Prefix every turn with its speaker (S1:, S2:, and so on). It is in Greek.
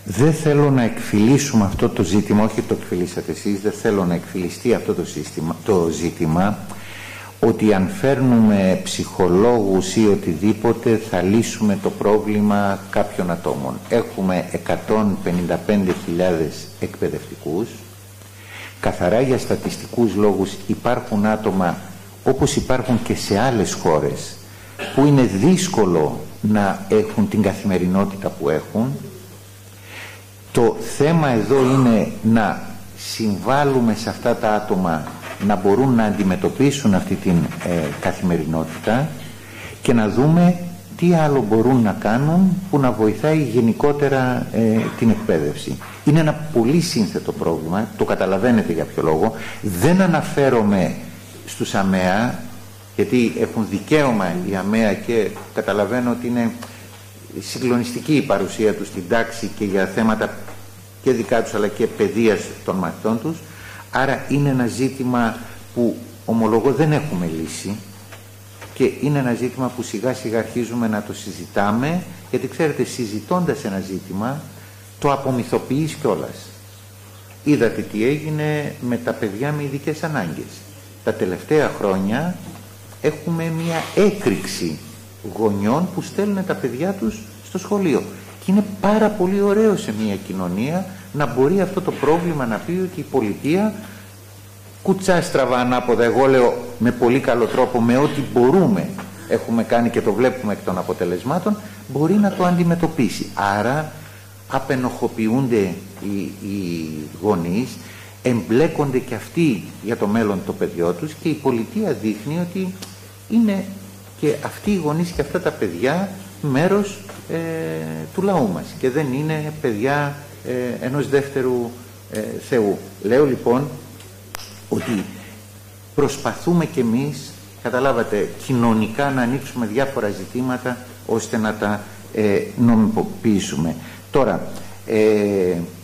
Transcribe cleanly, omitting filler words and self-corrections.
S1: Δεν θέλω να εκφυλίσουμε αυτό το ζήτημα, όχι το εκφυλίσατε εσείς, δεν θέλω να εκφυλιστεί αυτό το ζήτημα, ότι αν φέρνουμε ψυχολόγους ή οτιδήποτε θα λύσουμε το πρόβλημα κάποιων ατόμων. Έχουμε 155.000 εκπαιδευτικούς. Καθαρά για στατιστικούς λόγους υπάρχουν άτομα, όπως υπάρχουν και σε άλλες χώρες, που είναι δύσκολο να έχουν την καθημερινότητα που έχουν. Το θέμα εδώ είναι να συμβάλλουμε σε αυτά τα άτομα να μπορούν να αντιμετωπίσουν αυτή την καθημερινότητα και να δούμε τι άλλο μπορούν να κάνουν που να βοηθάει γενικότερα την εκπαίδευση. Είναι ένα πολύ σύνθετο πρόβλημα, το καταλαβαίνετε για ποιο λόγο. Δεν αναφέρομαι στους ΑΜΕΑ, γιατί έχουν δικαίωμα οι ΑΜΕΑ και καταλαβαίνω ότι είναι συγκλονιστική η παρουσία τους στην τάξη και για θέματα και δικά τους αλλά και παιδείας των μαθητών τους. Άρα είναι ένα ζήτημα που ομολογώ δεν έχουμε λύσει και είναι ένα ζήτημα που σιγά σιγά αρχίζουμε να το συζητάμε, γιατί ξέρετε, συζητώντας ένα ζήτημα το απομυθοποιείς κιόλας. Είδατε τι έγινε με τα παιδιά με ειδικές ανάγκες. Τα τελευταία χρόνια έχουμε μια έκρηξη γονιών που στέλνουν τα παιδιά τους στο σχολείο. Και είναι πάρα πολύ ωραίο σε μια κοινωνία να μπορεί αυτό το πρόβλημα να πει ότι η πολιτεία κουτσά στραβά ανάποδα, εγώ λέω με πολύ καλό τρόπο, με ό,τι μπορούμε έχουμε κάνει και το βλέπουμε εκ των αποτελεσμάτων, μπορεί να το αντιμετωπίσει. Άρα απενοχοποιούνται οι γονείς, εμπλέκονται και αυτοί για το μέλλον το παιδιό τους και η πολιτεία δείχνει ότι είναι και αυτοί οι γονείς και αυτά τα παιδιά μέρος του λαού μας και δεν είναι παιδιά ενός δεύτερου Θεού. Λέω λοιπόν ότι προσπαθούμε κι εμείς, καταλάβατε, κοινωνικά να ανοίξουμε διάφορα ζητήματα ώστε να τα νομιμοποιήσουμε. Τώρα,